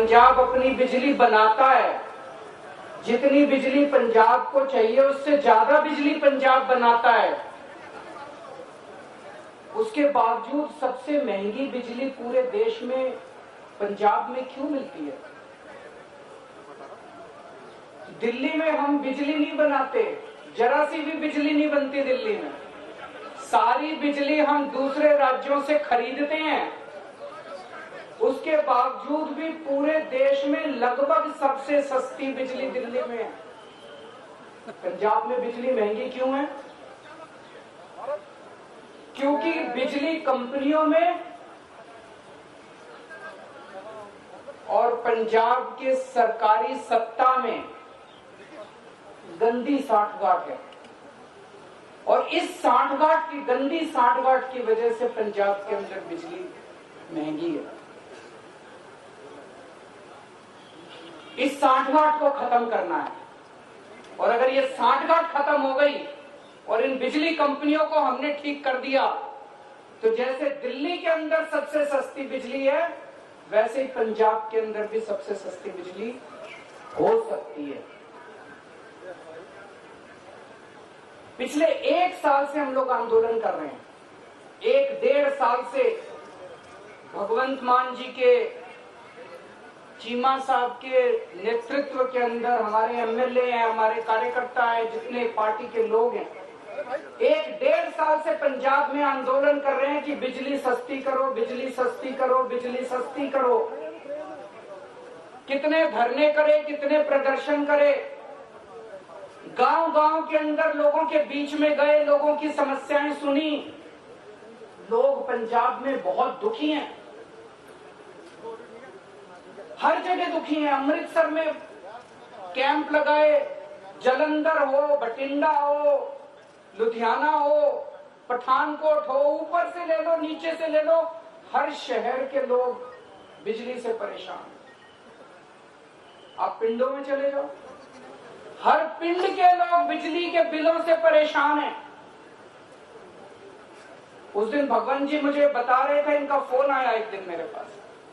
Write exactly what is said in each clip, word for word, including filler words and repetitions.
पंजाब अपनी बिजली बनाता है, जितनी बिजली पंजाब को चाहिए उससे ज्यादा बिजली पंजाब बनाता है, उसके बावजूद सबसे महंगी बिजली पूरे देश में पंजाब में क्यों मिलती है? दिल्ली में हम बिजली नहीं बनाते, जरा सी भी बिजली नहीं बनती दिल्ली में। सारी बिजली हम दूसरे राज्यों से खरीदते हैं, उसके बावजूद भी पूरे देश में लगभग सबसे सस्ती बिजली दिल्ली में है। पंजाब में बिजली महंगी क्यों है? क्योंकि बिजली कंपनियों में और पंजाब के सरकारी सत्ता में गंदी साठगांठ है, और इस साठगांठ की गंदी साठगांठ की वजह से पंजाब के अंदर बिजली महंगी है। इस साठगांठ को खत्म करना है, और अगर ये साठगांठ खत्म हो गई और इन बिजली कंपनियों को हमने ठीक कर दिया, तो जैसे दिल्ली के अंदर सबसे सस्ती बिजली है, वैसे ही पंजाब के अंदर भी सबसे सस्ती बिजली हो सकती है। पिछले एक साल से हम लोग आंदोलन कर रहे हैं, एक डेढ़ साल से भगवंत मान जी के, चीमा साहब के नेतृत्व के अंदर हमारे एमएलए हैं, हमारे कार्यकर्ता हैं, जितने पार्टी के लोग हैं, एक डेढ़ साल से पंजाब में आंदोलन कर रहे हैं कि बिजली सस्ती करो, बिजली सस्ती करो, बिजली सस्ती करो। कितने धरने करे, कितने प्रदर्शन करे, गांव गांव के अंदर लोगों के बीच में गए, लोगों की समस्याएं सुनी। लोग पंजाब में बहुत दुखी हैं, हर जगह दुखी हैं। अमृतसर में कैंप लगाए, जलंधर हो, बठिंडा हो, लुधियाना हो, पठानकोट हो, ऊपर से ले लो, नीचे से ले लो, हर शहर के लोग बिजली से परेशान। आप पिंडों में चले जाओ, हर पिंड के लोग बिजली के बिलों से परेशान हैं। उस दिन भगवान जी मुझे बता रहे थे, इनका फोन आया एक दिन मेरे पास,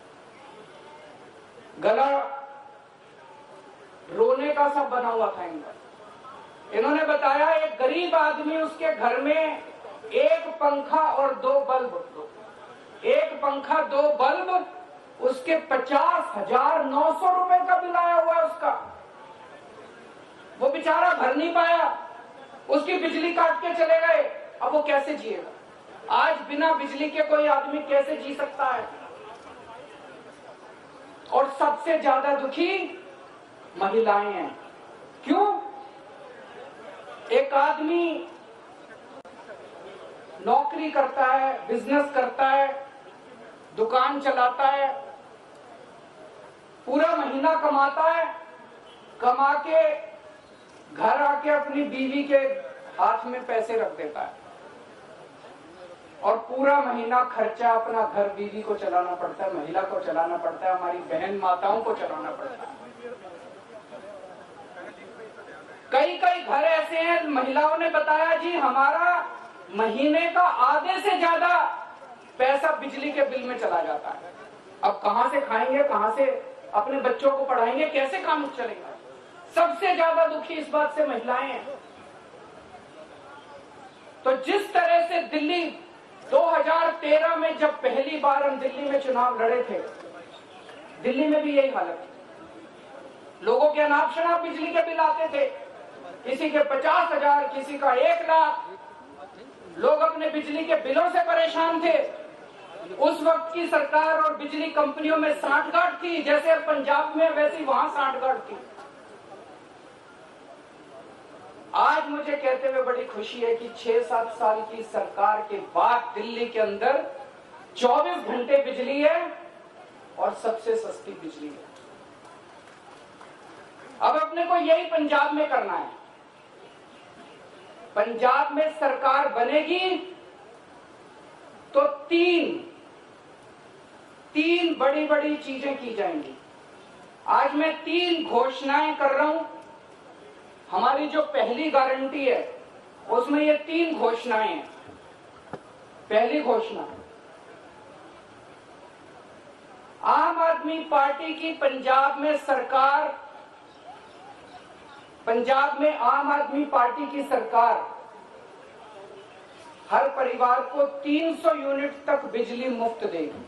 गला रोने का सब बना हुआ था इनका। इन्होंने बताया एक गरीब आदमी, उसके घर में एक पंखा और दो बल्ब, एक पंखा दो बल्ब, उसके पचास हजार नौ सौ रुपए का बिल आया हुआ है उसका। वो बेचारा भर नहीं पाया, उसकी बिजली काट के चले गए। अब वो कैसे जिएगा? आज बिना बिजली के कोई आदमी कैसे जी सकता है? और सबसे ज्यादा दुखी महिलाएं हैं। क्यों? एक आदमी नौकरी करता है, बिजनेस करता है, दुकान चलाता है, पूरा महीना कमाता है, कमा के घर आके अपनी बीवी के हाथ में पैसे रख देता है, और पूरा महीना खर्चा अपना घर बीवी को चलाना पड़ता है, महिला को चलाना पड़ता है, हमारी बहन माताओं को चलाना पड़ता है। कई कई घर ऐसे हैं, महिलाओं ने बताया जी हमारा महीने का आधे से ज्यादा पैसा बिजली के बिल में चला जाता है। अब कहां से खाएंगे, कहां से अपने बच्चों को पढ़ाएंगे, कैसे काम चलेगा? सबसे ज्यादा दुखी इस बात से महिलाएं हैं। तो जिस तरह से दिल्ली दो हज़ार तेरह में जब पहली बार हम दिल्ली में चुनाव लड़े थे, दिल्ली में भी यही हालत थी। लोगों के अनाप शनाप बिजली के बिल आते थे, किसी के पचास हजार, किसी का एक लाख। लोग अपने बिजली के बिलों से परेशान थे। उस वक्त की सरकार और बिजली कंपनियों में साठगांठ थी, जैसे पंजाब में वैसी वहां साठगांठ थी। आज मुझे कहते हुए बड़ी खुशी है कि छह सात साल की सरकार के बाद दिल्ली के अंदर चौबीस घंटे बिजली है और सबसे सस्ती बिजली है। अब अपने को यही पंजाब में करना है। पंजाब में सरकार बनेगी तो तीन तीन बड़ी बड़ी चीजें की जाएंगी। आज मैं तीन घोषणाएं कर रहा हूं। हमारी जो पहली गारंटी है उसमें ये तीन घोषणाएं हैं। पहली घोषणा, आम आदमी पार्टी की पंजाब में सरकार, पंजाब में आम आदमी पार्टी की सरकार हर परिवार को तीन सौ यूनिट तक बिजली मुफ्त देगी।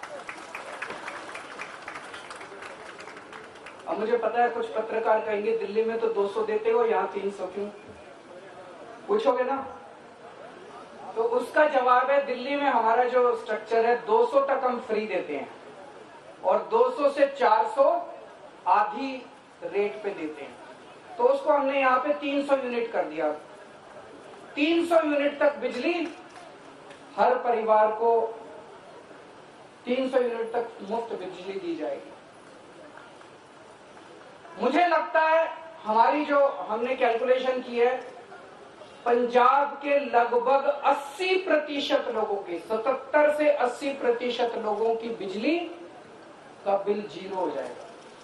अब मुझे पता है कुछ पत्रकार कहेंगे दिल्ली में तो दो सौ देते हो, यहां तीन सौ क्यों? पूछोगे ना? तो उसका जवाब है दिल्ली में हमारा जो स्ट्रक्चर है दो सौ तक हम फ्री देते हैं और दो सौ से चार सौ आधी रेट पे देते हैं। तो उसको हमने यहाँ पे तीन सौ यूनिट कर दिया। तीन सौ यूनिट तक बिजली हर परिवार को तीन सौ यूनिट तक मुफ्त बिजली दी जाएगी। मुझे लगता है हमारी जो हमने कैलकुलेशन की है, पंजाब के लगभग अस्सी प्रतिशत लोगों की, सतहत्तर से अस्सी प्रतिशत लोगों की बिजली का बिल जीरो हो जाएगा।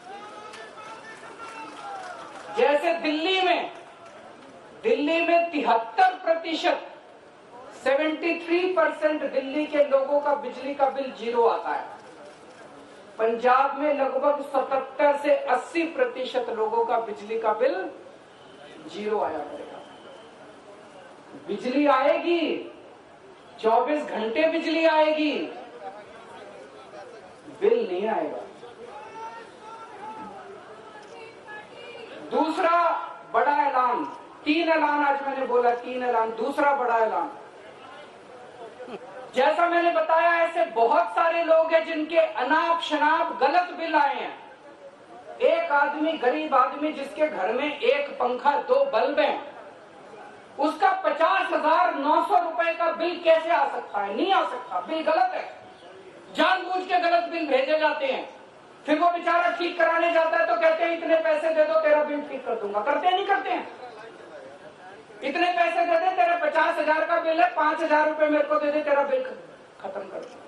जैसे दिल्ली में दिल्ली में तिहत्तर प्रतिशत तिहत्तर परसेंट दिल्ली के लोगों का बिजली का बिल जीरो आता है, पंजाब में लगभग सतहत्तर से अस्सी प्रतिशत लोगों का बिजली का बिल जीरो आया करेगा। बिजली आएगी, चौबीस घंटे बिजली आएगी, बिल नहीं आएगा। दूसरा बड़ा ऐलान, तीन ऐलान आज मैंने बोला, तीन ऐलान। दूसरा बड़ा ऐलान, जैसा मैंने बताया ऐसे बहुत सारे लोग हैं जिनके अनाप शनाप गलत बिल आए हैं। एक आदमी, गरीब आदमी जिसके घर में एक पंखा, दो बल्ब हैं, उसका पचास हजार नौ सौ रुपए का बिल कैसे आ सकता है? नहीं आ सकता, बिल गलत है। जानबूझ के गलत बिल भेजे जाते हैं, फिर वो बेचारा ठीक कराने जाता है तो कहते हैं इतने पैसे दे दो तेरा बिल ठीक कर दूंगा। करते हैं नहीं करते हैं? इतने पैसे दे दे, तेरा पचास हजार का बिल है, पांच हजार रुपए मेरे को दे दे, तेरा बिल खत्म कर दो।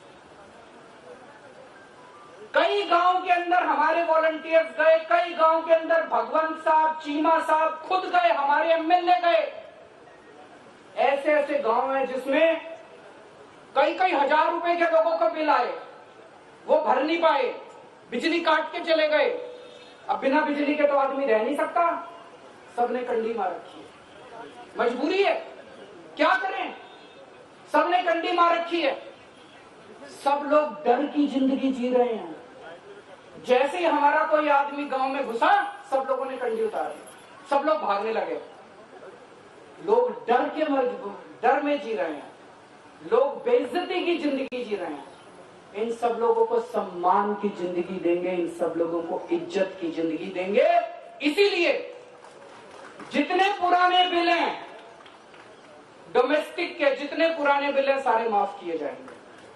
कई गांव के अंदर हमारे वॉलंटियर्स गए, कई गांव के अंदर भगवंत साहब, चीमा साहब खुद गए, हमारे एमएलए गए। ऐसे ऐसे गांव हैं जिसमें कई कई हजार रुपए के लोगों का बिल आए, वो भर नहीं पाए, बिजली काट के चले गए। अब बिना बिजली के तो आदमी रह नहीं सकता, सबने कंडी मार रखी है, मजबूरी है, क्या करें, सबने कंडी मार रखी है। सब लोग डर की जिंदगी जी रहे हैं। जैसे ही हमारा कोई आदमी गांव में घुसा, सब लोगों ने कंडी उतारी, सब लोग भागने लगे। लोग डर के मर डर में जी रहे हैं, लोग बेइज्जती की जिंदगी जी रहे हैं। इन सब लोगों को सम्मान की जिंदगी देंगे, इन सब लोगों को इज्जत की जिंदगी देंगे। इसीलिए जितने पुराने बिल हैं, डोमेस्टिक के जितने पुराने बिल हैं, सारे माफ किए जाएंगे।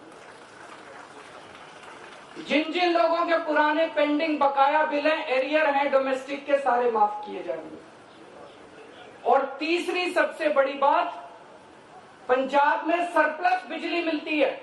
जिन जिन लोगों के पुराने पेंडिंग बकाया बिल हैं, एरियर हैं डोमेस्टिक के, सारे माफ किए जाएंगे। और तीसरी सबसे बड़ी बात, पंजाब में सरप्लस बिजली मिलती है।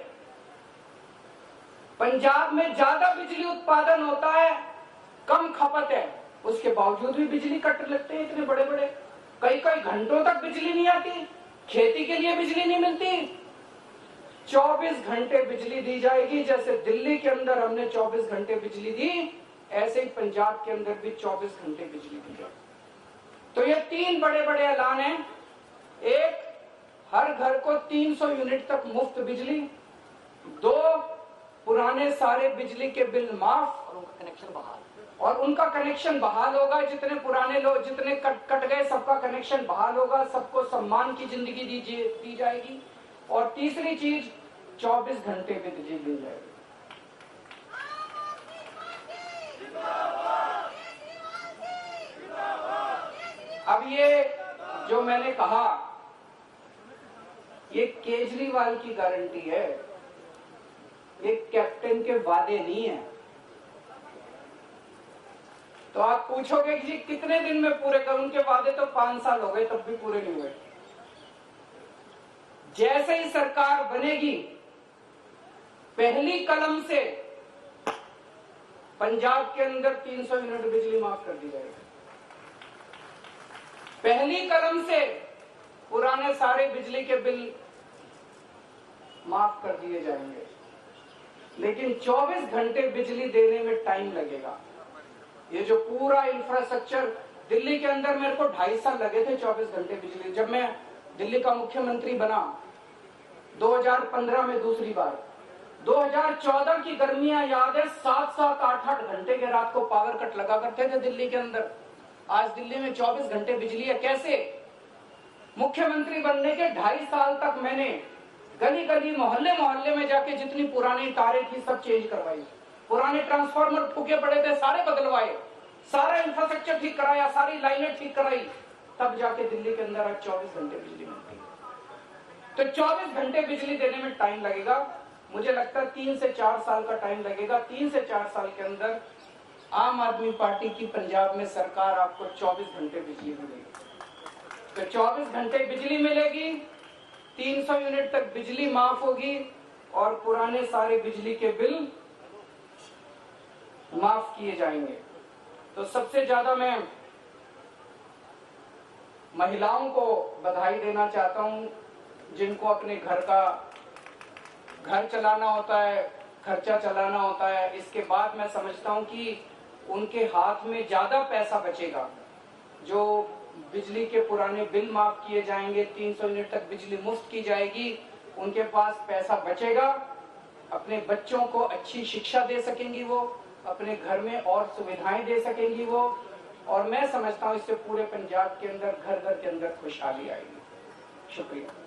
पंजाब में ज्यादा बिजली उत्पादन होता है, कम खपत है, उसके बावजूद भी बिजली कट लगते हैं इतने बड़े बड़े। कई कई घंटों तक बिजली नहीं आती, खेती के लिए बिजली नहीं मिलती। चौबीस घंटे बिजली दी जाएगी। जैसे दिल्ली के अंदर हमने चौबीस घंटे बिजली दी, ऐसे ही पंजाब के अंदर भी चौबीस घंटे बिजली दी जाएगी। तो ये तीन बड़े बड़े ऐलान हैं। एक, हर घर को तीन सौ यूनिट तक मुफ्त बिजली। दो, पुराने सारे बिजली के बिल माफ और उनका कनेक्शन बहाल, और उनका कनेक्शन बहाल होगा। जितने पुराने लोग, जितने कट कट गए, सबका कनेक्शन बहाल होगा, सबको सम्मान की जिंदगी दी, दी जाएगी। और तीसरी चीज, चौबीस घंटे बिजली दी जाएगी। अब ये जो मैंने कहा, ये केजरीवाल की गारंटी है, ये कैप्टन के वादे नहीं है। तो आप पूछोगे कि कितने दिन में पूरे कर? उनके वादे तो पांच साल हो गए, तब भी पूरे नहीं हुए। जैसे ही सरकार बनेगी, पहली कलम से पंजाब के अंदर तीन सौ यूनिट बिजली माफ कर दी जाएगी। पहली कलम से पुराने सारे बिजली के बिल माफ कर दिए जाएंगे। लेकिन चौबीस घंटे बिजली देने में टाइम लगेगा। ये जो पूरा इंफ्रास्ट्रक्चर दिल्ली के अंदर, मेरे को ढाई साल लगे थे चौबीस घंटे बिजली। जब मैं दिल्ली का मुख्यमंत्री बना दो हज़ार पंद्रह में दूसरी बार, दो हज़ार चौदह की गर्मियां याद है, सात सात आठ आठ घंटे के रात को पावर कट लगा करते थे दिल्ली के अंदर। आज दिल्ली में चौबीस घंटे बिजली है। कैसे? मुख्यमंत्री बनने के ढाई साल तक मैंने गली गली मोहल्ले मोहल्ले में जाके जितनी पुरानी तारें थी सब चेंज करवाई, पुराने ट्रांसफार्मर फूके पड़े थे सारे बदलवाए, सारा इंफ्रास्ट्रक्चर ठीक कराया, सारी लाइनें ठीक कराई, तब जाके दिल्ली के अंदर आज चौबीस घंटे बिजली मिलती है। तो चौबीस घंटे बिजली देने में टाइम लगेगा। मुझे लगता है तीन से चार साल का टाइम लगेगा। तीन से चार साल के अंदर आम आदमी पार्टी की पंजाब में सरकार आपको चौबीस घंटे बिजली मिलेगी। तो चौबीस घंटे बिजली मिलेगी, तीन सौ यूनिट तक बिजली माफ होगी और पुराने सारे बिजली के बिल माफ किए जाएंगे। तो सबसे ज्यादा मैं महिलाओं को बधाई देना चाहता हूं, जिनको अपने घर का घर चलाना होता है, खर्चा चलाना होता है। इसके बाद मैं समझता हूं कि उनके हाथ में ज्यादा पैसा बचेगा। जो बिजली के पुराने बिल माफ किए जाएंगे, तीन सौ यूनिट तक बिजली मुफ्त की जाएगी, उनके पास पैसा बचेगा। अपने बच्चों को अच्छी शिक्षा दे सकेंगी वो, अपने घर में और सुविधाएं दे सकेंगी वो, और मैं समझता हूं इससे पूरे पंजाब के अंदर घर घर के अंदर खुशहाली आएगी। शुक्रिया।